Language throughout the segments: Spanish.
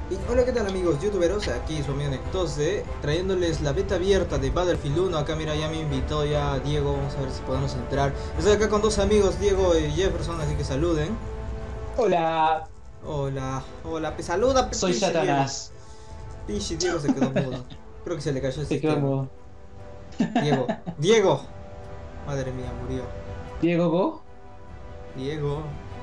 Y hola, ¿qué tal amigos youtuberos? Aquí su amigo Nectose, trayéndoles la beta abierta de Battlefield 1. Acá mira, ya me invitó ya Diego, vamos a ver si podemos entrar. Estoy acá con dos amigos, Diego y Jefferson, así que saluden. Hola, Hola, hola, saluda, soy pinche Diego. Satanás. Pinche Diego se quedó mudo. Creo que se le cayó el Te quedo sistema. mudo. Diego, Diego. Madre mía, murió. Diego Go, Diego.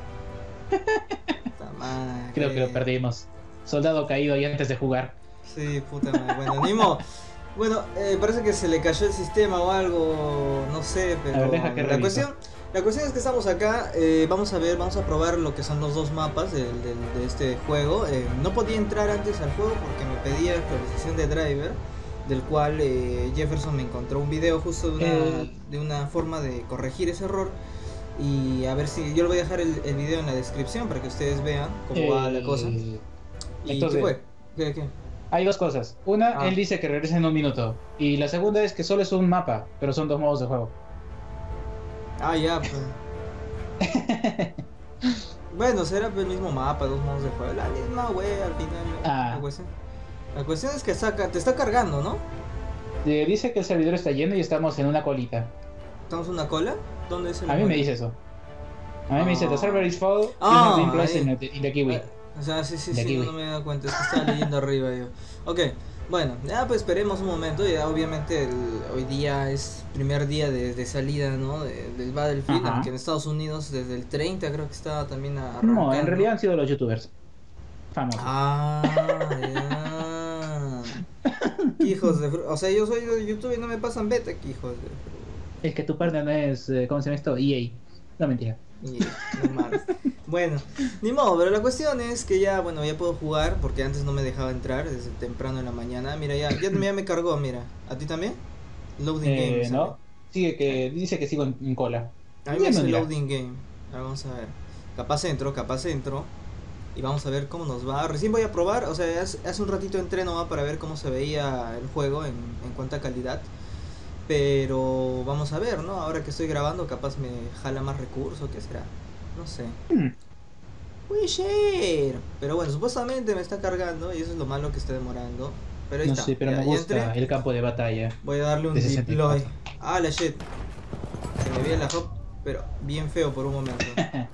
Puta creo que lo madre. perdimos. Soldado caído ahí antes de jugar. Sí, puta madre. Bueno, Nimo. Bueno, parece que se le cayó el sistema o algo, no sé, A ver, deja pero que reviso. la cuestión es que estamos acá, vamos a ver, vamos a probar lo que son los dos mapas de este juego. No podía entrar antes al juego porque me pedía actualización de driver, del cual Jefferson me encontró un video justo El, de una forma de corregir ese error. Y a ver si yo le voy a dejar el video en la descripción para que ustedes vean cómo va la cosa. ¿Y qué entonces, fue? ¿Qué? hay dos cosas. Una, él Ah, dice que regresa en un minuto. Y la segunda es que solo es un mapa, pero son dos modos de juego. ya, pues. Bueno, será el mismo mapa, dos modos de juego. La misma, wey, al final. Ah, La cuestión es que te está cargando, ¿no? dice que el servidor está lleno y estamos en una colita. ¿Estamos en una cola? ¿Dónde es A el mí me juego? dice eso. A mí me dice, the server Ah, is full, you have been placed ahí. in the kiwi. O sea, sí, The no kiwi. me he dado cuenta, es que estaba leyendo arriba yo. Ok, bueno, ya pues esperemos un momento. Ya obviamente hoy día es primer día de salida, ¿no? Del Battlefield, aunque Ajá. en Estados Unidos desde el 30 creo que está también No, en arrancando. realidad han sido los youtubers famosos. Ya. Qué hijos de O sea, yo soy de YouTube y no me pasan beta, qué hijos de Es que tu partner no es, ¿cómo se llama esto? EA. No, mentira. Y normal. Bueno, ni modo, pero la cuestión es que ya, bueno, ya puedo jugar porque antes no me dejaba entrar desde temprano en la mañana. Mira, ya me cargó, mira. ¿A ti también? Loading game me sale. No. Sigue que, dice que sigo en cola. A mí me Bueno, dice mira. loading game. A ver, vamos a ver. Capaz entro. Y vamos a ver cómo nos va. Recién voy a probar, o sea, hace un ratito entré nomás para ver cómo se veía el juego en cuanto a calidad. Pero vamos a ver, ¿no? Ahora que estoy grabando, capaz me jala más recursos, ¿qué será? No sé. Hmm, Puede ser. Pero bueno, supuestamente me está cargando y eso es lo malo que está demorando. Pero ahí no está, sé, pero me ya entré. gusta el campo de batalla Voy a darle de un deploy. 64. Ah, la shit. Se me veía la hop, pero bien feo por un momento.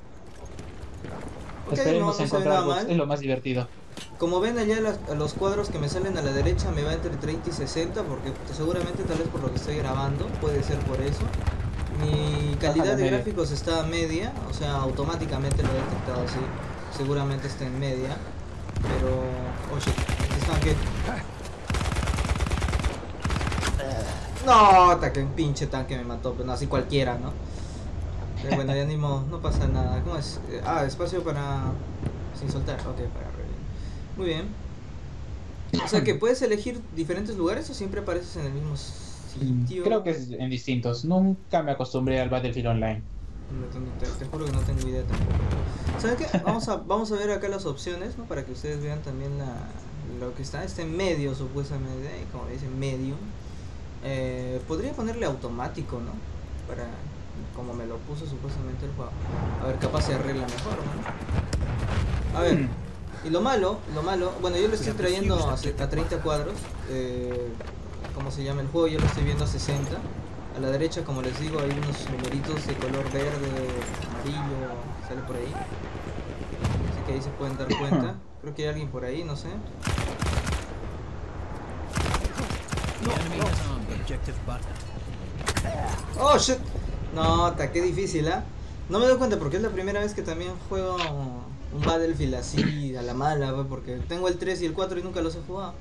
Ok, Esperemos no se ve nada encontrar bots, mal. es lo más divertido. Como ven allá los cuadros que me salen a la derecha me va entre 30 y 60 porque seguramente tal vez por lo que estoy grabando, puede ser por eso. Mi Bájale calidad a de medio. gráficos está a media, o sea, automáticamente lo he detectado así. Seguramente está en media, pero... Oh shit, aquí está, ¿qué? No, que un pinche tanque me mató, pero no, así cualquiera, ¿no? Pero bueno, ya ni modo, no pasa nada. ¿Cómo es? Espacio para... Sin soltar, ok, para revivir. Muy bien. O sea que puedes elegir diferentes lugares o siempre apareces en el mismo Creo sitio. que es en distintos. Nunca me acostumbré al Battlefield Online. Te juro que no tengo idea tampoco. ¿Saben qué? Vamos a ver acá las opciones, ¿no? Para que ustedes vean también lo que está. Está en medio, supuestamente, como dice, medium. Podría ponerle automático, ¿no? Para, como me lo puso supuestamente el juego. A ver, capaz se arregla mejor, ¿no? A ver, Hmm, y lo malo, bueno, yo lo estoy trayendo a 30 cuadros. ¿Cómo se llama el juego? Yo lo estoy viendo a 60. A la derecha, como les digo, hay unos numeritos de color verde, amarillo, sale por ahí. Así que ahí se pueden dar cuenta. Creo que hay alguien por ahí, no sé. Oh shit. No, qué difícil, ¿ah? No me doy cuenta porque es la primera vez que también juego un Battlefield así a la mala, ¿ve? Porque tengo el 3 y el 4 y nunca los he jugado.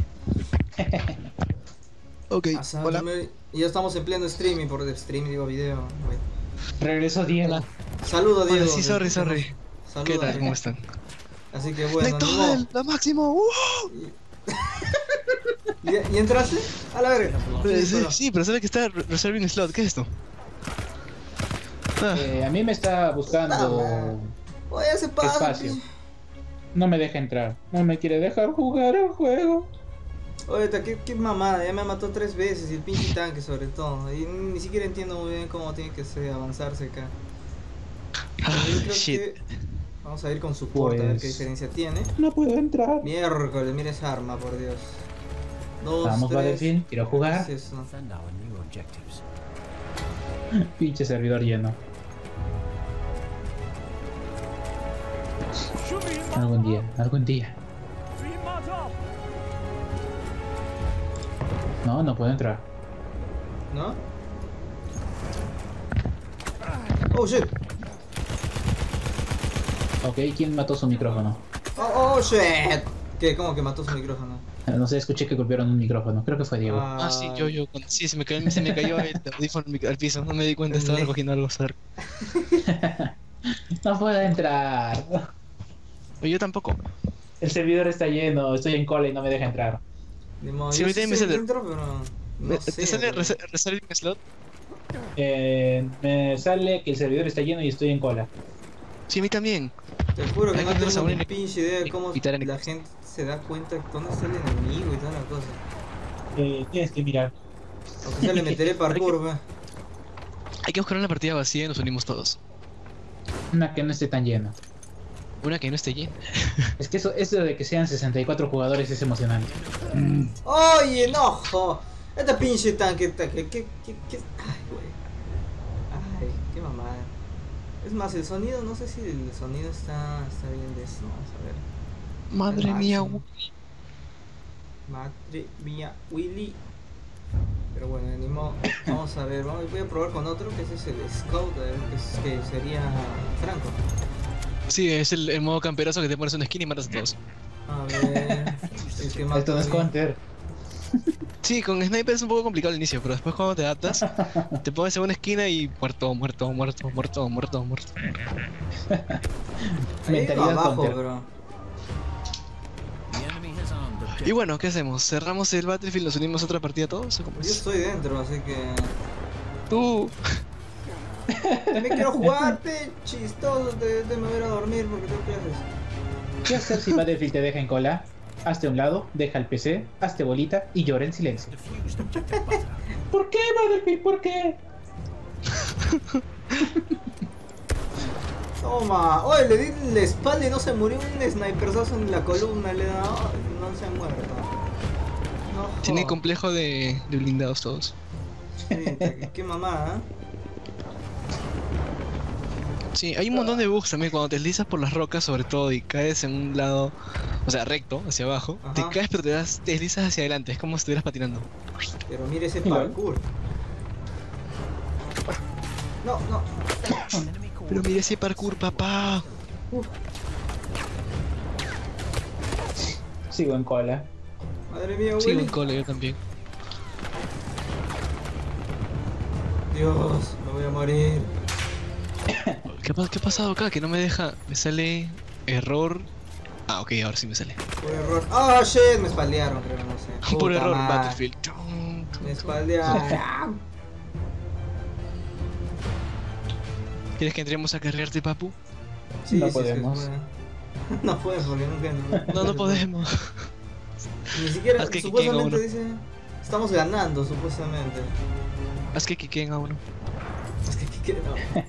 Ok, hola. Y ya estamos en pleno streaming, por streaming digo video, güey. Regresó Hola. Diego. Saludo Hola, Diego. sí, sorry. ¿Qué Saluda tal? ¿Cómo Diego. están? Así que bueno, ni modo. ¡Nectodel! ¡Lo máximo! ¿Y entraste? A la verga. Sí, sí, pero sabe que está reserving slot. ¿Qué es esto? Ah, A mí me está Puta madre. buscando Oye, ese pasa, espacio. No me deja entrar. No me quiere dejar jugar el juego. Oye, qué mamada, ya me mató 3 veces y el pinche tanque sobre todo. Y ni siquiera entiendo muy bien cómo tiene que avanzarse acá. Pero yo creo shit. que... Vamos a ir con support a ver Pues- qué diferencia tiene. No puedo entrar. Miércoles, mira esa arma, por Dios. 2, Vamos, 3. Battlefield, quiero jugar. ¿Qué es eso? Send our new objectives. Pinche servidor lleno. Algún día, algún día. No, no puedo entrar. ¿No? Oh shit. Ok, ¿quién mató su micrófono? Oh shit. ¿Qué? ¿Cómo que mató su micrófono? No sé, escuché que golpearon un micrófono. Creo que fue Diego. Ah, sí, yo. Sí, se me cayó el audífono al piso. No me di cuenta, estaba recogiendo algo cerca. No puedo entrar. Yo tampoco. El servidor está lleno, estoy en cola y no me deja entrar. Ni modo, Sí, yo ahorita sí me estoy sale- dentro, pero no sé. ¿Te sale bro. reserving slot? Me sale que el servidor está lleno y estoy en cola. Sí, a mí también. Te juro que Hay no que tengo saber ni pinche idea de cómo quitar la enemigos. gente se da cuenta de dónde está el enemigo y toda la cosa. Tienes que mirar. Aunque sea le meteré parkour, ve. Hay que buscar una partida vacía y nos unimos todos. Una que no esté tan llena. Una que no esté llena. Es que eso de que sean 64 jugadores es emocionante. Oye, no, jo. Este pinche tanque, ay, güey. Ay, qué mamada. Es más, el sonido, no sé si el sonido está bien de eso. Vamos a ver. Madre mía, máximo. Madre mía, Willy. Pero bueno, ni modo. Vamos a ver, voy a probar con otro, que ese es el Scout, a ver, que sería Franco. Sí, es el modo camperazo que te pones una skin y matas a todos. A ver, el que Esto no es bien. counter. Sí, con sniper es un poco complicado al inicio, pero después cuando te adaptas, te pones en una esquina y muerto. Ahí Mentalidad abajo, counter. bro. The enemy has armed objectives. Y bueno, ¿qué hacemos? ¿Cerramos el Battlefield? ¿Nos unimos a otra partida todos? ¿O cómo Yo es? estoy dentro, así que. Tú. También quiero jugar, pe chistoso, de me voy a ir a dormir porque tengo clases. ¿Qué hacer si Battlefield te deja en cola? Hazte a un lado, deja el PC, hazte bolita y llora en silencio. Defused objective butter. ¿Por qué, Battlefield? ¿Por qué? Toma, oye, le di la espalda y no se murió, un sniperzazo en la columna, le da, no se ha muerto. No, Tiene jodas. complejo de blindados todos. Sí, qué mamada, ¿eh? Sí, hay un montón de bugs también. Cuando te deslizas por las rocas, sobre todo, y caes en un lado, o sea, recto, hacia abajo, te Ajá. caes pero te deslizas hacia adelante. Es como si estuvieras patinando. Pero mire ese Igual. parkour. No, no. Enemy Pero mira ese parkour, papá. Sigo en cola. Madre mía, Sigo Willy. en cole, yo también. Dios, me voy a morir. ¿Qué ha pasado acá? Que no me deja. Me sale error. Ah, ok, ahora sí me sale. Por error. Oh shit, me espaldearon, creo, no sé. Por Puta error, madre. Battlefield. Me espaldearon. ¿Quieres que entremos a carrearte, papu? Sí, No sí, sí, podemos. se puede. No puedes porque nunca. No, no podemos. Ni siquiera, Haz que supuestamente uno. dice. Estamos ganando, supuestamente. Haz que quiquen a uno. Es que no.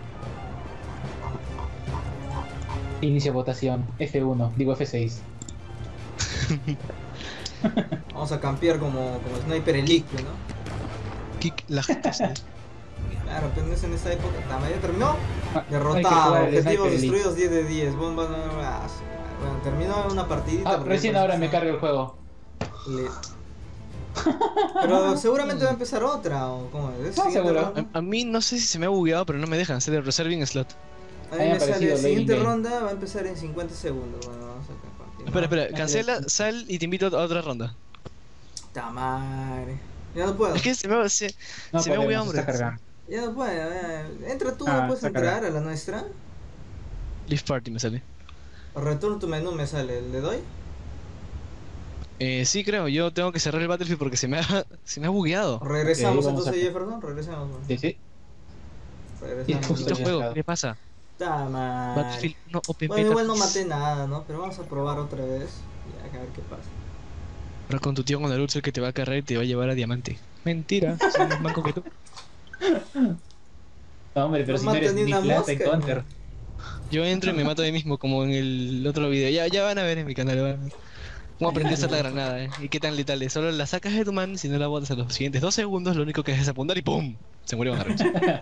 Inicia votación. F1, digo F6. Vamos a campear como Sniper Elite, ¿no? Kick la gente. Claro, pero no es en esa época. Ya terminó. Hay que Derrotado. jugar el Objetivos Sniper Elite. destruidos 10 de 10. Bombas. Bueno, terminó una partidita. Ah, porque recién después ahora me está carga el juego. lit. Pero seguramente va a empezar otra. ¿O cómo es? Ah, Siguiente seguro. ronda. A mí no sé si se me ha bugueado, pero no me dejan hacer el reserving slot. A mí Ahí ha me sale aparecido siguiente Loading Game. ronda. Va a empezar en 50 segundos. Bueno, vamos a continuar. Espera, cancela, sal y te invito a otra ronda. Tamare. Ya no puedo. Es que se me ha No bugueado, podemos, hombre. está cargando. Ya no puedo. Entra tú, Ah, no puedes está entrar cargado. a la nuestra. Leave Party me sale. Return to menú me sale. ¿Le doy? Sí, creo, yo tengo que cerrar el Battlefield porque se me ha bugueado. Regresamos Ok, vamos entonces, a- Jefferson. Regresamos. Sí, sí. Regresamos. Justo Este ya juego, está. ¿qué pasa? Tamare. Battlefield no Open Bueno, Beta, igual no please. maté nada, ¿no? Pero vamos a probar otra vez. Ya, a ver qué pasa. Ahora con tu tío con el el que te va a cargar y te va a llevar a diamante. Mentira, soy más manco que tú. No, hombre, pero No si no eres mata ni ni una plata en mosca, counter. Yo entro y me mato a mí mismo, como en el otro video. Ya van a ver en mi canal, van a ver. Cómo aprendí a usar la granada, y qué tan letal es. Solo la sacas de tu mano y si no la botas a los siguientes 2 segundos, lo único que haces es apuntar y ¡pum! Se murió Van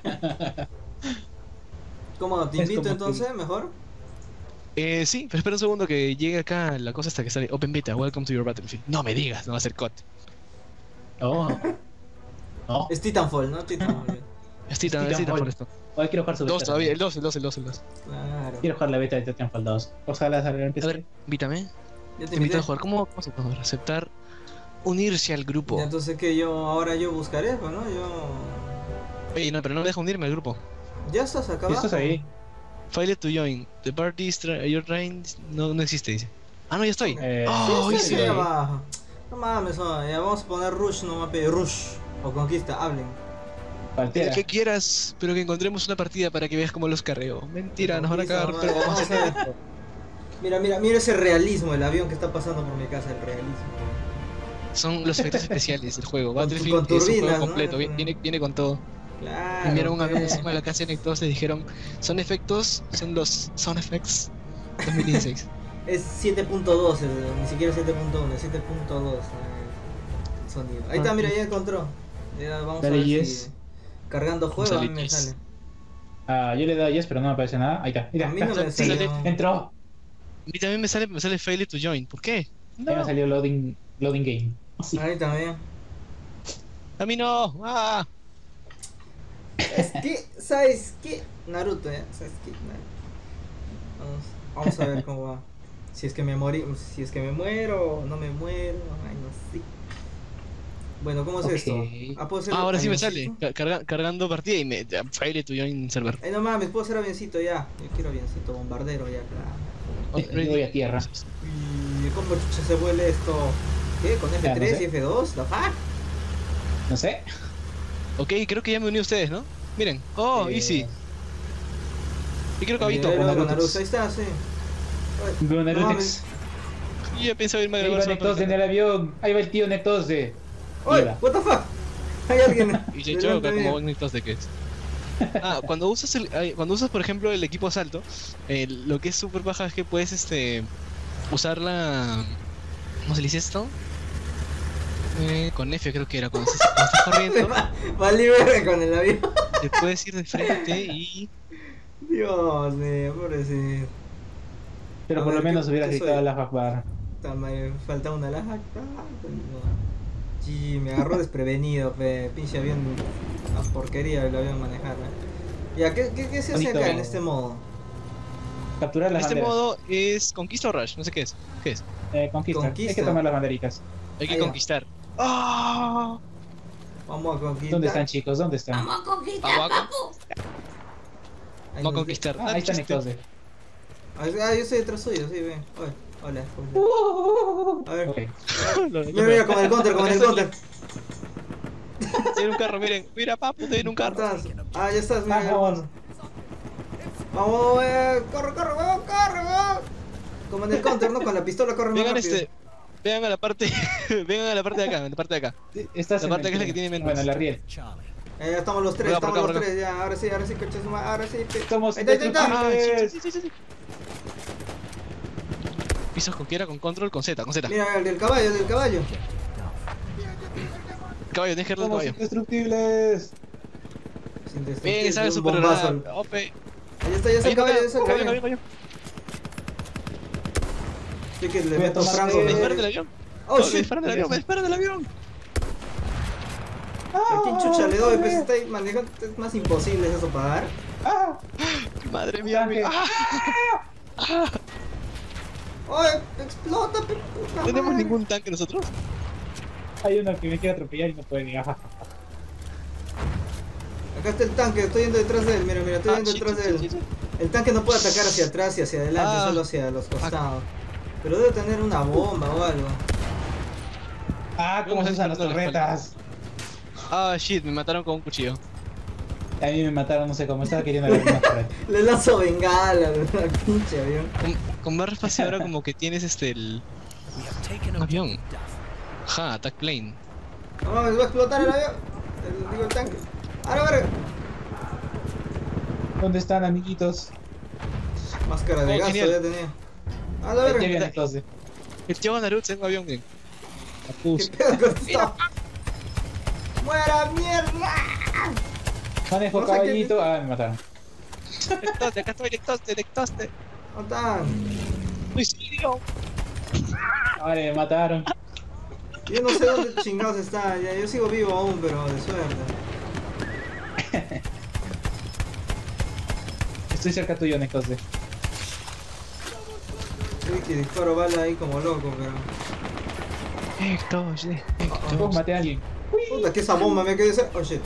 ¿Cómo? ¿Te Es invito como entonces? ¿Mejor? Sí, pero espera un segundo que llegue acá la cosa hasta que sale Open Beta, Welcome to your Battlefield. No me digas, no va a ser COD. Oh. No. Es Titanfall, ¿no? Titanfall. Estoy tan Titanfall. por esto. Hoy quiero jugar su 2 beta. todavía, el 2. Claro. Quiero jugar la beta de Titanfall 2. Ojalá salga en A PC. ver, invítame. Ya Te invito a jugar. ¿Cómo vamos a poder aceptar unirse al grupo? Ya, entonces que ahora yo buscaré, pues, ¿no? Oye, no, pero no me deja unirme al grupo. Ya estás acá ¿Y estás abajo. ahí? Failed to join. The party is you're trying. No existe, dice. Ah, no, ya estoy. Oh, Sí, sí, sí, sí. ahí abajo. No mames, ya vamos a poner Rush, no mames, Rush. O Conquista, hablen. Cualquiera. Que quieras, pero que encontremos una partida para que veas cómo los carreo. Mentira, nos van a cagar, Conquista, pero vamos a ver. Mira ese realismo, el avión que está pasando por mi casa, el realismo. son los efectos especiales del juego. Con Battlefield es un turbinas, juego ¿no? completo, viene con todo. Claro. Enviaron un avión pues. encima de la casa de todos les dijeron, son efectos, son los sound effects 2016. Es 7.2, ni siquiera 7.1, es 7.2 el sonido. Ahí está, mira, ya encontró. Ya vamos Dale, a ver yes. si cargando juego a mí Dale, me yes. sale. Ah, yo le he dado yes, pero no me aparece nada. Ahí está. Mira, A mí no me sí, sale. entró. A mí también me sale failed to join. ¿Por qué? Ahí me salió loading game. Sí. Ahí también. A mí no. ¡Ah! Es que, ¿sabes qué? Naruto, ¿sabes qué? Naruto. Vamos a ver cómo va. Si es que me muero o no me muero. Ay, no sé. Bueno, ¿cómo es Ok. esto? ¿Puedo hacer Ahora sí me sale. avioncito? Cargando partida y me failed to join server. Ay, no mames, puedo hacer avioncito ya. Yo quiero avioncito, bombardero ya, claro. Le doy a tierra. ¿Y cómo chucha se vuelve esto? ¿Qué? ¿Con Ya, F3 no sé. y F2? ¿La fuck? No sé. Ok, creo que ya me uní a ustedes, ¿no? Miren. Oh, easy. Y creo que habito. Con Naruto. Naruto, ahí está, sí. Ay, no Naruto. mames. Y ya pensaba irme a Ahí va grabar Nectose en el avión. Ahí va el tío Nectose. Oye, Iba. what the fuck? Hay alguien. Y se delante choca mío. como magnitos de que es. Cuando usas por ejemplo el equipo asalto, lo que es súper baja es que puedes usar la, ¿cómo se le dice esto? Con F creo que era cuando estás corriendo, Vale verga con el avión. te puedes ir de frente y Dios mío, pobrecito. Pero A por lo ver, menos ¿qué hubieras soy? quitado la Hakbar. Me falta una laja. Sí, me agarró desprevenido, pinche avión. Una porquería el avión manejar. Ya, ¿qué se hace Bonito. acá en este modo? Capturar las este banderas. modo es conquista o rush, no sé qué es. ¿Qué es? Conquista. Hay Conquista. que tomar las banderitas. Hay que Ah, ya. conquistar. ¡Ah! Vamos a conquistar. ¿Dónde están, chicos? ¿Dónde están? Vamos a conquistar, Vamos a- papu. Ahí Vamos a nos- conquistar. Ah, ahí está chiste. Nectose. Ah, yo estoy detrás suyo, sí, ven. Hola. A ver. Ok. Mira, con el counter, con el counter. Tiene un carro, miren. Mira, papu, tiene un carro. ¿Estás? Ah, ya estás, mira, Vamos. hermano. Vamos, corre. Como en el counter, ¿no? Con la pistola corre más Vengan rápido. vean a la parte, vengan a la parte de acá, Estás La en parte el que es la que tiene menos. Bueno, la riel. Charlie. Ya estamos los tres, Por acá, por acá. ya, ahora sí, coche, ahora sí. Somos Ahí está. Ah, indestructibles. sí. Pisos con quiera, con control, con Z. Mira, el del caballo. Caballo, tienes que darle al Somos caballo. indestructibles. Bien, sabe un super bombazo. OP. Ahí está, ya está el caballo, Caballo. Sí que le Voy a meto tomar franco. de- Me disparan del avión. Oh Me shit. disparan del avión. ¿A quién chucha le doy? Pues está ahí manejando, es más imposible eso para dar. Ah, Madre mía. Tanque. ¡Ay, explota, puta ¿No tenemos madre! ningún tanque nosotros? hay uno que me quiere atropellar y no puede. Ajá. Acá está el tanque, estoy yendo detrás de él, mira, estoy yendo detrás de él. El tanque no puede atacar hacia atrás y hacia adelante, Ah. solo hacia los costados. Pero debe tener una bomba o algo. Ah, cómo se usan las torretas. Ah, shit, me mataron con un cuchillo. A mí me mataron, no sé cómo, estaba queriendo ver una torreta. Le lanzo bengala al pinche avión. Con barra espacio ahora como que tienes el We have taken un a avión. Ja, attack plane. No mames, va a explotar el avión. El tanque. Ahora. ¿Dónde están, amiguitos? Máscara de Oh, gas genial. todavía tenía. A la Ya verga. viene entonces. El tío Naruto en un avión, bien. ¿Qué Capuz. pedo con esto? ¡Muera mierda! Manejo No sé qué- caballito. Ah, me mataron. Lectaste, acá estoy, lectaste. ¿Dónde están? Suicidio. Vale, me mataron. Yo no sé dónde chingados está. Ya, yo sigo vivo aún, pero de suerte. Estoy cerca tuyo, entonces. Uy, que disparo bala ahí como loco, pero. Héctor, sí. Oh, maté a alguien. Puta, que esa bomba me quedé cerca. Oh shit.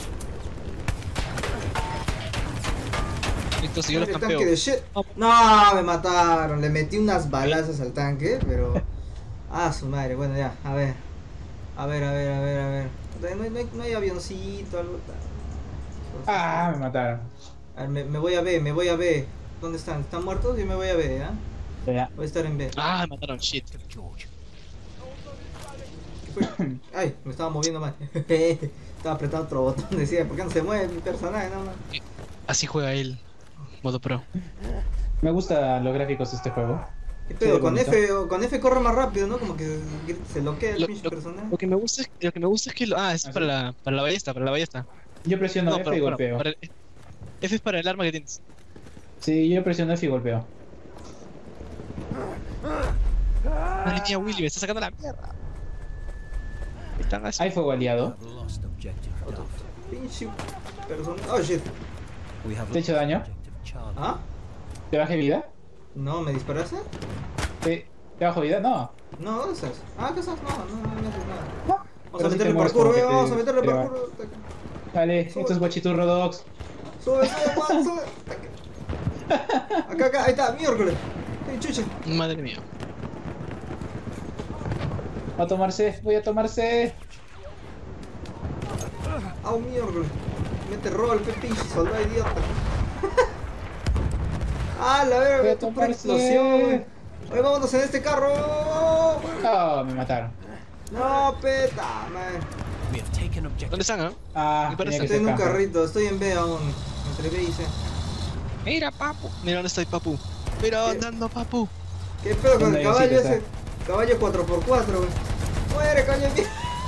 Héctor, si yo los El tanque campeo. de shit. No, me mataron. Le metí unas balazas al tanque, pero. Ah, su madre. Bueno, ya, a ver. A ver. No hay avioncito, algo tal. Ah, me mataron. A ver, me voy a B. ¿Dónde están? ¿Están muertos? Yo me voy a B, ¿ah? Ya. Voy a estar en B. Ah, me mataron, shit. George. ¿Qué fue? Ay, me estaba moviendo mal. Estaba apretando otro botón. Decía, ¿por qué no se mueve mi personaje? No, no. Así juega él. Modo pro. Me gustan los gráficos de este juego. ¿Qué pedo? Sí, Con bonito. Con F corre más rápido, ¿no? Como que se bloquea el Lo, pinche lo- personaje. lo que me gusta es que es ¿Ah, para la ballesta, Yo presiono F y pero golpeo. F es para el arma que tienes. Sí, yo presiono F y golpeo. Madre mía, Willy, me está sacando la mierda. Están así. Hay fuego aliado. Have lost objective Duff. Pinche personaje. Oh shit. We have ¿Te he hecho lost daño? objective Charlie. ¿Ah? ¿Te bajé vida? No, ¿me disparaste? ¿Te bajo vida? No. No, ¿dónde estás? Ah, ¿qué estás? No me haces nada. No. Vamos Pero a sí te meterle mueves parkour, como que te- vamos a meterle te va. parkour. Dale, esto es guachiturro dogs. Sube, Juan, sube. Acá, ahí está, miércoles. Hey, chuche. Madre mía. Voy a tomarse, voy a tomarse. Ah, un miércoles. Mete rol, qué pinche soldado idiota. Ah, la Voy a verga, tu pura tomarse. explosión, güey. Oye, vámonos en este carro. Oh, me mataron. No, peta, man. We have taken objective. ¿Dónde están, Ah, Me parece tenía que Estoy ser en un campo. carrito, estoy en B aún. Entre B y C. Mira, papu. Mira dónde estoy, papu. Mira dónde ando, papu. ¿Qué pedo con ¿Dónde el caballo necesitas, ese? Caballo 4x4, güey. Muere, caño mío.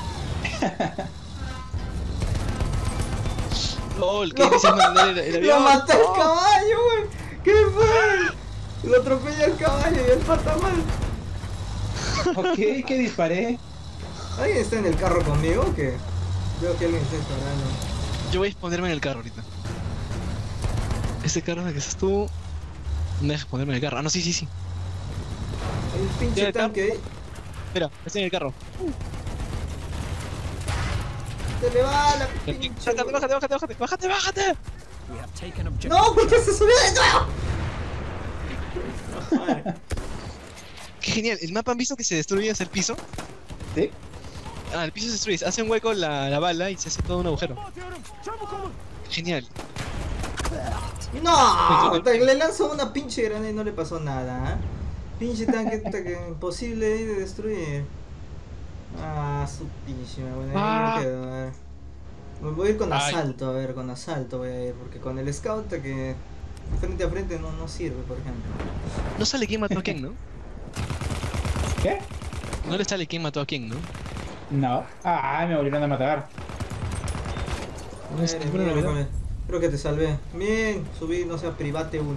LOL, ¿qué dices mandar el Lo avión? maté el Oh. caballo, güey. ¿Qué fue? Lo atropella el caballo y él pata mal. Ok, que disparé. ¿Alguien está en el carro conmigo o qué? Veo que alguien está disparando. Yo voy a ponerme en el carro ahorita. Ese carro en el que estás tú. No me dejes ponerme en el carro. Ah, no, sí. Hay un pinche ¿Tiene tanque ahí. Mira, estoy en el carro. Se le va la pinche. Bájate. We have taken objective. ¡No! ¿Por qué se subió de nuevo? Madre. Qué genial. ¿El mapa han visto que se destruye hacia el piso? ¿Sí? Ah, el piso se destruye. Hace un hueco la bala y se hace todo un agujero. Genial. ¡No! Le lanzó una pinche granada y no le pasó nada. ¿Eh? Pinche tanque imposible de destruir. Ah, su pinche, bueno, ahí me quedo, a ver. Me voy a ir con Ay. asalto, a ver, con asalto voy a ir, porque con el scout que frente a frente no sirve, por ejemplo. No sale quién mató a quién, ¿no? ¿Qué? No le sale quién mató a quién, ¿no? No. Ah, me volvieron a matar. No está Madre ninguna mía, novedad. joder. Creo que te salvé. Bien, subí, no sea, private 1.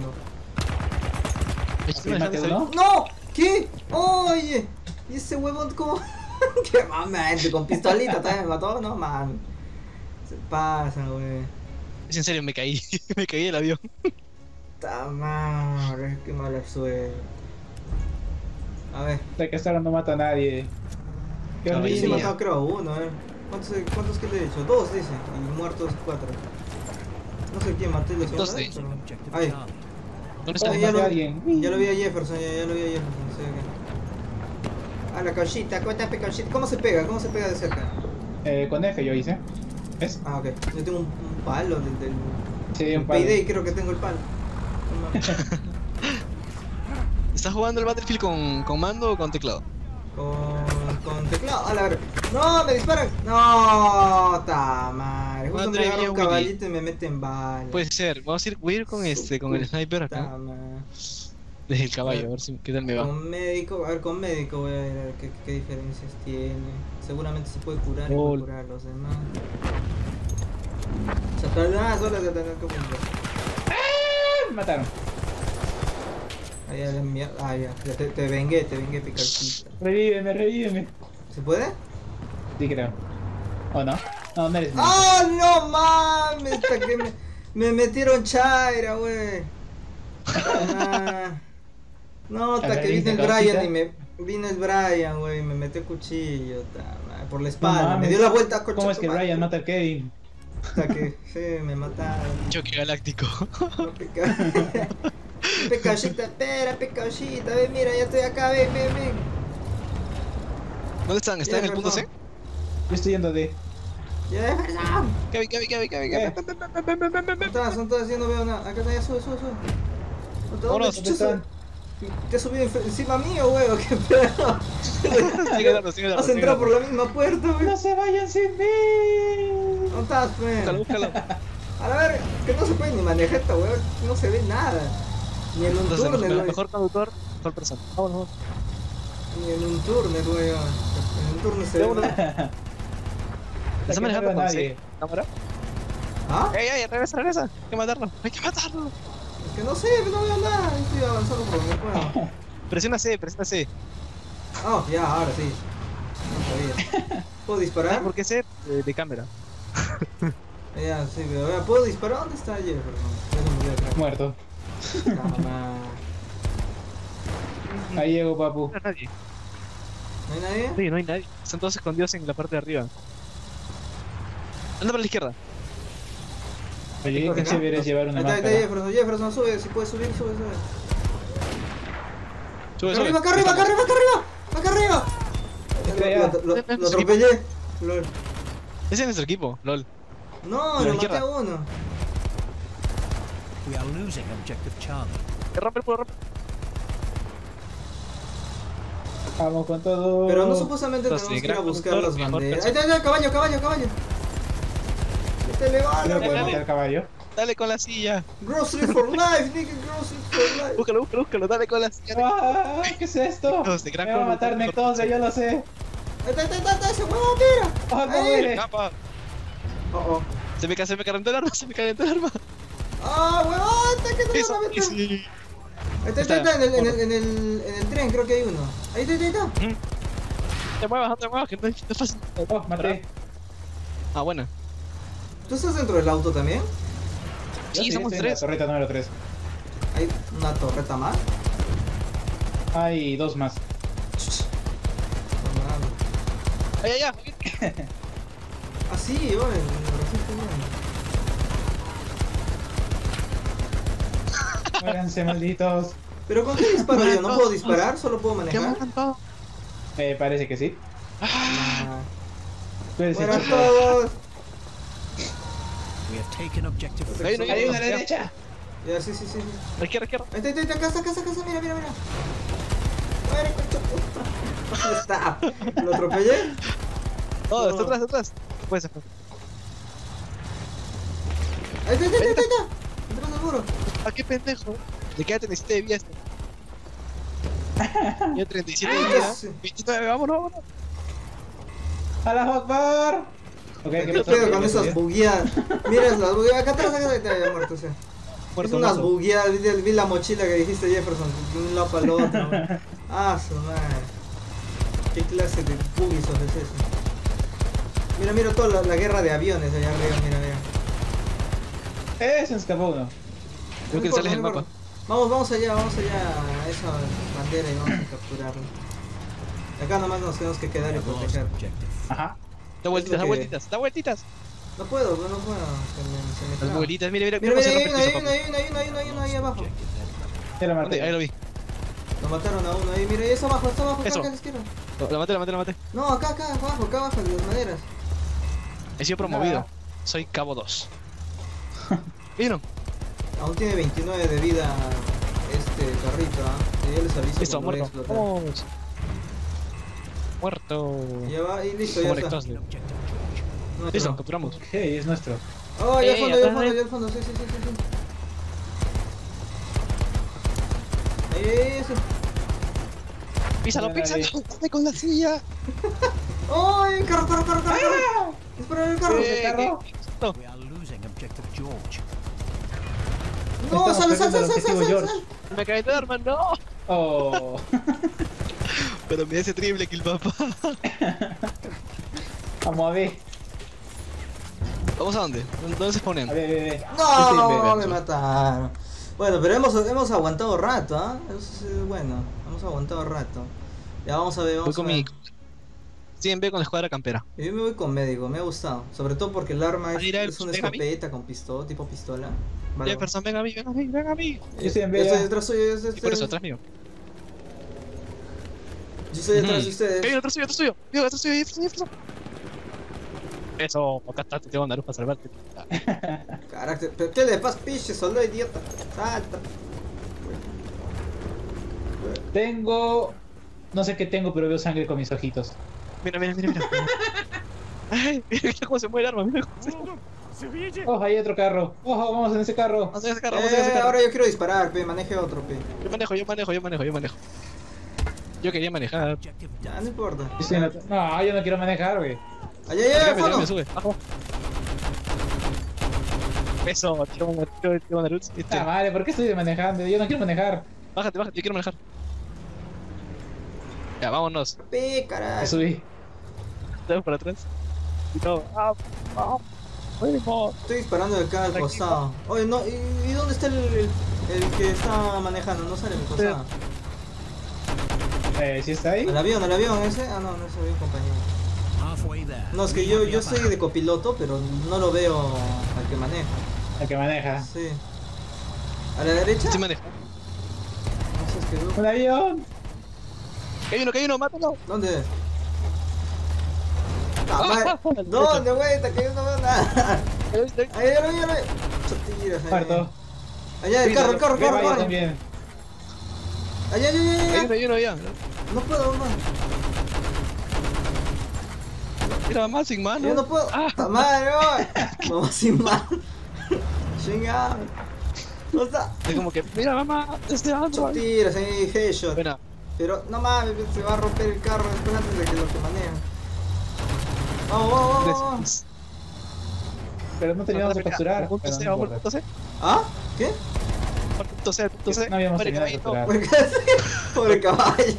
¿No ¿Mate uno? ¡No! ¿Qué? Oye, ¿y ese huevón cómo? ¡Qué mamante! Con pistolita también me mató, no mames. Se pasa, güey. Es en serio, me caí. Me caí del avión. Ta madre, qué mala suerte. A ver, De que hasta ahora no mata a nadie. Qué Caballo. sí he horrible. matado creo a uno, a ver. ¿Cuántos que le he hecho? 2 dice, y muertos 4. No sé quién maté la segunda Dos vez, de- pero... Objective Ay. Charlie. ¿Dónde Oh, está? ya maté lo- a alguien. Ya lo vi a Jefferson, ya lo vi a Jefferson, sí, ok. Ah, la conchita, cuéntame conchita. ¿Cómo se pega? ¿Cómo se pega de cerca? Con F yo hice. ¿Ves? Ah, ok. Yo tengo un palo del Sí, un palo. Payday, creo que tengo el palo. No mames. ¿Estás jugando el Battlefield con mando o con teclado? Con teclado. A la ver. ¡No! ¡Me disparan! ¡No! ¡Ta madre! Justo Madre me agarra mía, un Willy. caballito y me meten balas. Puede ser. Voy a ir con con el sniper acá. Ta madre. Desde el caballo, a ver si qué tal me va. Con médico, a ver, con médico voy a ver qué diferencias tiene. Seguramente se puede curar y puede curar a los demás. Satanás, hola Satanás, ¿cómo estás? Me mataron. Ah, ya, ya te vengué, Picachita. Revíveme. ¿Se puede? Sí, creo. ¿O no? No, no eres médico. ¡Ah, no mames! Hasta que me metieron chaira, wey. Ah, no, hasta A ver, que vino ¿viste el causita? Brian vino el Brian, wey, me metió cuchillo, por la espalda, No me mames. dio la vuelta, coche. ¿Cómo es que Ryan mata a Kevin? Hasta que, sí, me mataron. Choque galáctico. No, Picachita, espera, Picachita, ven, mira, ya estoy acá, ven. ¿Dónde están? ¿Están en el punto C? Yo estoy yendo de. Ya es verdad. Kevin. Son todas, yo no veo nada. Acá está, ya sube. Vámonos, ¿Dónde están? ¿Te has subido encima mío, weón? ¿Qué pedo? Sigue Has entrado por la misma puerta, weón. ¡No se vayan sin mí! ¿Dónde estás, weón? Búscalo. A la verga, que no se puede ni manejar esta weón. No se ve nada. Ni en un Entonces, turner, weón. mejor conductor, mejor persona. Vámonos. Ni en un turner, weón. En un turner se ve nada. ¿Estás Aquí no manejando veo a con nadie. C? ¿Cámara? ¿Ah? ¡Ey, regresa! Hay que matarlo. Es que no sé, no veo nada. Estoy avanzando por donde puedo. Presiona C. Oh, ya, ahora sí. No sabía. ¿Puedo disparar? ¿Por qué C? De cámara. Ya, sí, pero vea, ¿puedo disparar? ¿Dónde está Jefferson? Ya se murió acá. Muerto. No, Ahí llego, papu. No hay nadie. ¿No hay nadie? Sí, no hay nadie. Están todos escondidos en la parte de arriba. Anda para la izquierda. Oye, Corre, qué chévere ¿no? es llevar una Ahí está máscara. Jefferson, sube, si puedes subir, sube. Sube. Acá arriba. Espera, ya. Lo atropellé. Lol. Ese es nuestro equipo, lol. No, La lo maté izquierda. a uno. We are losing objective Charlie. Rompe el pueblo, Vamos con todo. Pero no supuestamente Entonces, tenemos que ir a gran buscar conductor, las mejor banderas. Ahí persona. está, caballo. Te le va, Creo que Dale. matar al caballo. Dale con la silla. Grocery for life, nigga, grocery for life. Búscalo, dale con la silla. ¡Ah! ¿Qué es esto? Chicos, de gran Me va a matar conductor, Nectosia, yo lo sé. Ahí está, ese huevo, mira. ¡Ah, no Ahí. muere! Capa. Oh. Se me calentó el arma, Ah, huevón, está que no Eso, lo va a meter. sí. Ahí está, en el tren creo que hay uno. Ahí está. No te muevas, que no es fácil. Oh, maté. Ah, bueno. ¿Tú estás dentro del auto también? Yo Sí, somos estoy en la tres. torreta número 3. Hay una torreta más. Hay dos más. Ya. Ah, sí, oye, recién tenía. Muéranse, malditos. Pero ¿con qué disparo yo? ¿No puedo disparar? ¿Solo puedo ¿Qué manejar? matan todos? Parece que sí. Ah, Tú eres el ¡mueran chico. todos! We have taken objective Ahí no hay Hay uno, una a la ya. derecha. Ya, sí. A la izquierda. Ahí está, casa, mira. Muere, concha puta. ¿Dónde está? ¿Lo atropellé? No, No. está atrás. Puede ser. Ahí está. Detrás del muro. Ah, qué pendejo. Le queda 37 de vida este. Ya 37 de vida. sí. 29, vámonos. ¡Allahu Akbar! Ok, ¿Qué ¿qué pasó? pedo con ¿Qué esas pasó? bugueadas? Mira las bugueadas. Acá atrás, ya muerto, o sea. Es Muerto, unas muerto. bugueadas, vi la mochila que dijiste Jefferson, de un lado para el otro. Ah, su madre. ¿Qué clase de buggies es eso? Mira toda la guerra de aviones allá arriba, mira. Se me escapó uno. Creo que No sales importa, el no mapa. importa. Vamos allá a esa bandera y vamos a capturarla. Acá nomás nos tenemos que quedar y lost proteger. objective. Ajá. Da vueltitas, que- da vueltitas. No puedo. Se me Las traba. vuelitas, mira, Mira, cómo se hay rompe el piso, papá. uno ahí abajo. Ya lo ¿Dónde? Ahí maté. lo vi. Lo mataron a uno ahí, mira, está abajo, Eso. acá a la izquierda. La maté. No, acá abajo, en las maderas. He sido promovido. Ah. Soy cabo 2. ¿Vieron? Aún tiene 29 de vida este carrito, ¿ah? Y yo les aviso Listo, cuando vaya a muerto. explotar. Vamos. Muerto. Ya va, y listo, ya Como está. Nectosle. No, Listo, no. capturamos. Ok, es nuestro. Oh, ya al atrás, fondo, sí. Eso. Písalo, Dale. písalo. Dale con la silla. ¡Ay! ¡Carro, carro, carro, carro! carro! ¡Dispara el carro! ¿Ese carro? No. We are losing objective George. ¡No! Estamos ¡Sal, sal, perdiendo sal, el sal, objetivo, sal, George. sal! Me cae de arma, no. Oh. Pero me hace triple kill, papá. Vamos a ver. ¿Vamos a dónde? ¿Dónde se ponen? A ver, ve. ¡No! Sí, Me mataron. Bueno, pero hemos aguantado rato, ¿ah? Eso es bueno. Hemos aguantado rato. Ya vamos a ver, Voy vamos a con ver. mi... Sí, en B con la escuadra campera. Yo me voy con médico, me ha gustado. Sobre todo porque el arma es, Mira, es una venga a mí. escopeta con pistola, tipo pistola. Vale. Jefferson, ven a mí, ven a mí, ven a mí. Yo estoy en Yo B, estoy ya. detrás suyo, Y por eso, atrás mío. Yo estoy detrás de ustedes. Ven, atrás tuyo, atrás tuyo. Digo, atrás tuyo, Jefferson. Eso, acá está, te tengo Naruto para salvarte. Carácter. ¿Pero qué le pasa, pinche soldado idiota? Salta. Tengo... No sé qué tengo, pero veo sangre con mis ojitos. Mira, mira, mira, mira. Ay, mira cómo se mueve el arma, mira cómo se mueve. Oh, hay otro carro. Ojo, vamos en ese carro. Vamos a ese carro, vamos a ese carro. Ahora yo quiero disparar, pe, maneje otro, pe. Yo manejo. Yo quería manejar. Objective Ya, no importa. Yo estoy en otro- No, yo no quiero manejar, güey. Allá, allá, Me fondo. sube. Bajo. Eso, tiro Naruto. Ah, madre, ¿por qué estoy manejando? Yo no quiero manejar. Bájate, yo quiero manejar. Ya, vámonos. Pe, Me carajo. subí. Dale para atrás. Y todo. Vamos. Estoy disparando de acá al Tranquilo. costado. Oye, no, ¿y dónde está el que está manejando? No sale en mi costado. ¿Sí está ahí? ¿El avión ese? Ah, no, no es el avión, compañero. halfway there. No, es que yo soy de copiloto, pero no lo veo al que maneja. El que maneja. Sí. ¿A la derecha? Sí maneja. No sé, es que no. ¡Un avión! Que hay uno, mátalo. ¿Dónde? Ah, madre. ¿Dónde, güey? Está que yo no veo nada. Ahí, ya lo vi. Chotiras, ahí. Muerto. Allá, el carro, Vaya corre. también. Allá, allá. Hay uno ya. No puedo, no. Mira, más sin mano. Yo no puedo. Ah. ¡Ta madre, voy! Mamá sin mano. Chinga. No está. Es como que, mira, mamá, este ando. Chotiras, ahí, headshot. Buena. Pero no mames, se va a romper el carro después antes de que lo que manejan. Vamos. Pero no teníamos que capturar. Punto Pero C, no vamos al importa. punto C. ¿Ah? ¿Qué? Punto C, punto C. No habíamos Muere, terminado de caballito. capturar. Pobre caballo.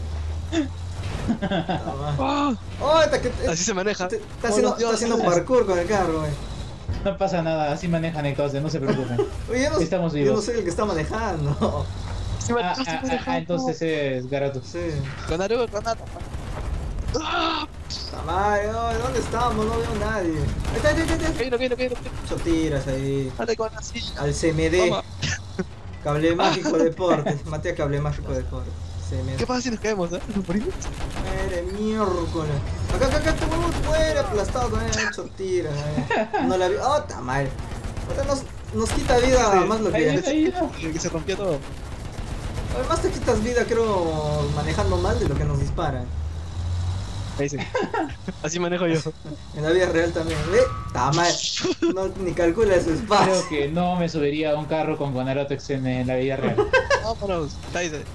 Toma. Ah, Oh, está que así se maneja. está Oh, haciendo Dios. parkour con el carro, güey. No pasa nada, así manejan entonces, no se preocupen. Oye, Estamos yo no vivos. soy el que está manejando. Sí maneja. Entonces es Garoto. Sí. Con Naruto, con Naruto. Ah, Está mal, no, ¿dónde estamos? No veo a nadie. Ahí está, ahí está, ahí está. que no. Chotiras ahí. Dale con la silla. Al CMD. Vamos. Cable Mágico Deportes. Maté a Cable Mágico Deportes. CMD. ¿Qué pasa si nos caemos, ¿Nos morimos? Muere miércoles. Acá, este huevo muere aplastado con él, hecho tiras. No la vi. Oh, está mal. Ahora nos quita vida más lo que. Ahí. Que se rompió todo. Además te quitas vida, creo, manejando mal de lo que nos disparan. Ahí sí. Así manejo yo. En la vida real también. Está mal. No, ni calcula su espacio. Creo que no me subiría a un carro con Naruto en la vida real. Vámonos. Ahí sí.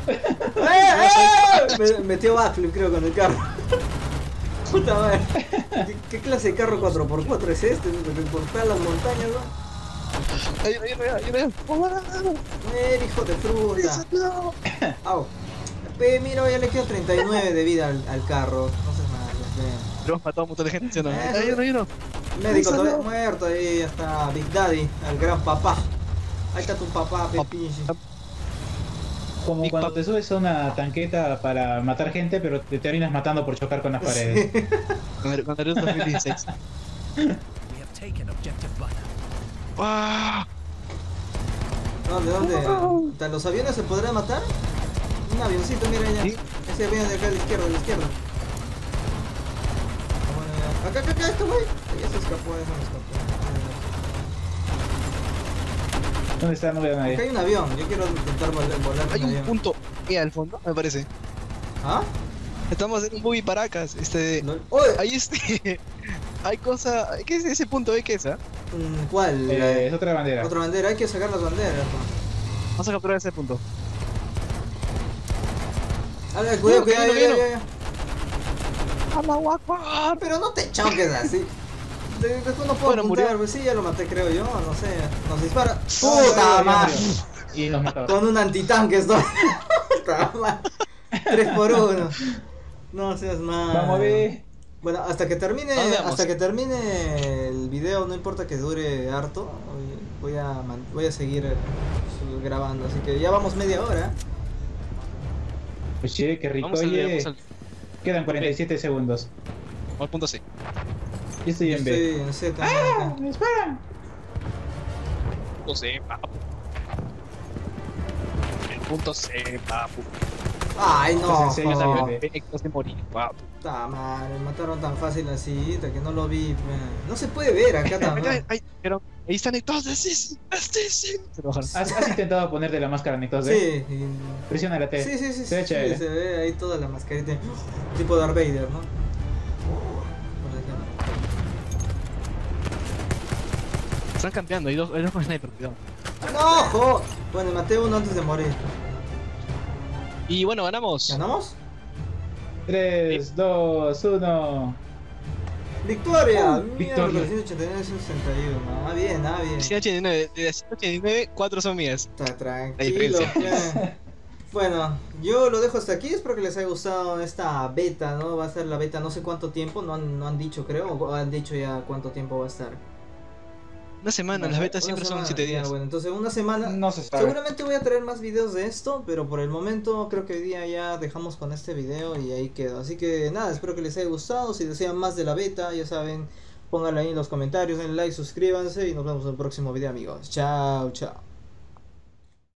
Me metió backflip, creo, con el carro. Puta madre. ¿Qué clase de carro 4x4 es este? Por todas las montañas, ¿no? Ahí. Muere, hijo de fruta. No. Au. Mira, ya le quedo 39 de vida al carro. No sé nada. Pero hemos matado a un montón de gente, ¿sí o no? Eso. Hay uno. Médico Eso todavía no. muerto, ahí ya está Big Daddy, el gran papá. Ahí está tu papá, Pepinche. Como Big cuando Pop. te subes a una tanqueta para matar gente, pero te terminas matando por chocar con las paredes. Con Naruto 2016. We have taken objective butter. ¡Ah! ¿Dónde? ¿Hasta los aviones se podrán matar? Un avioncito, mira allá. Sí. Ese avión de acá a la izquierda, Bueno, ya. Acá, este güey. Ya se escapó, ¿Dónde está? No veo a Acá nadie. hay un avión, yo quiero intentar volar Hay con un avión. punto E al fondo, me parece. ¿Ah? Estamos en un movie Paracas. Oye, Ahí hay cosa. ¿Qué es ese punto E? ¿Qué es? ¿cuál? Es otra bandera. Otra bandera, hay que sacar las banderas. Vamos a capturar ese punto. A ver, cuidado, que cuidado, viene, ya. Pero no te choques así. Después no puedo Bueno, apuntar, murió. pues sí, ya lo maté creo yo, no sé. Nos dispara. Ah, ¡Puta ya madre! murió. Y nos mató. Con un antitanque estoy. Puta madre. 3 por 1. No seas mal. Vamos a ver. Bueno, hasta que termine, Nos vemos. hasta que termine el video, no importa que dure harto, voy a seguir grabando, así que ya vamos media hora. Pues che, qué rico. Vamos al, Oye, vamos al, quedan 47 segundos. al punto C. Yo estoy Yo en B. estoy en Z. ¡Ah! acá. ¡Me disparan! Punto C, papu. El punto C, papu. Ay, no, Pues en serio, joder. también. Perfecto de morir, papu. Puta madre, me mataron tan fácil así, hasta que no lo vi. No se puede ver acá también. Ay, pero ahí están entonces, sí. Se lo bajaron. ¿Has intentado ponerte la máscara Nectos? Sí, Presiona la T. sí, sí, sí, Se ve sí, chévere. se ve ahí toda la mascarita. Tipo Darth Vader, ¿no? Por acá. Están campeando, hay dos con sniper, cuidado. ¡No, jo! Bueno, maté uno antes de morir. Y bueno, ganamos. ¿Ganamos? 3, 2, 1. ¡Victoria! Victoria. 189, 161. Ah, bien, bien. 189, de las 189, 4 son mías. Está tranquilo. diferencia. pues. Bueno, yo lo dejo hasta aquí. Espero que les haya gustado esta beta, ¿no? Va a ser la beta no sé cuánto tiempo. No han dicho, creo. O han dicho ya cuánto tiempo va a estar. Una semana, las betas Una siempre son semana, 7 ya, días. bueno, entonces una semana. No se sabe. Seguramente voy a traer más videos de esto, pero por el momento creo que hoy día ya dejamos con este video y ahí quedo. Así que nada, espero que les haya gustado. Si desean más de la beta, ya saben, pónganlo ahí en los comentarios, denle like, suscríbanse y nos vemos en el próximo video, amigos. Chao, chao.